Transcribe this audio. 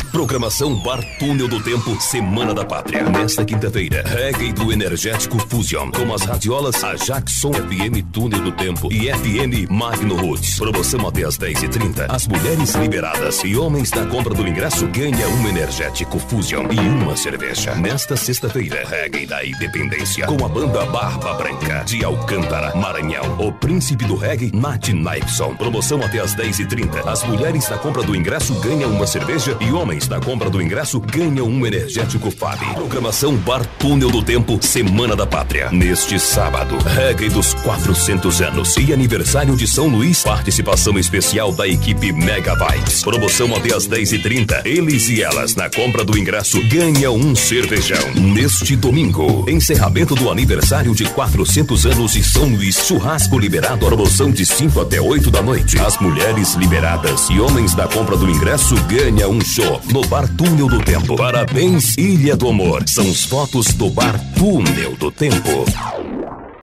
Programação Bar Túnel do Tempo, Semana da Pátria. Nesta quinta-feira, reggae do Energético Fusion, com as radiolas a Jackson FM Túnel do Tempo e FM Magno Roots. Promoção até às 10h30. As mulheres liberadas e homens da compra do ingresso ganha um Energético Fusion e uma cerveja. Nesta sexta-feira, reggae da Independência, com a banda Barba Branca, de Alcântara, Maranhão. O príncipe do reggae, Nat Nipson. Promoção até às 10h30. As mulheres da compra do ingresso ganham uma cerveja e homens da compra do ingresso ganham um Energético Fab. Programação Bar Túnel do Tempo, Semana da Pátria. Neste sábado, reggae dos 400 anos e aniversário de São Luís. Participação especial da equipe Mega Vibes. Promoção até às 10h30. Eles e elas na compra do ingresso ganham um cervejão. Neste domingo, encerramento do aniversário de 400 anos de São Luís. Churrasco liberado, promoção de 5 até 8 da noite. As mulheres liberadas e homens da compra do ingresso ganham um show no Bar Túnel do Tempo. Parabéns, Ilha do Amor. São as fotos do Bar Túnel do Tempo.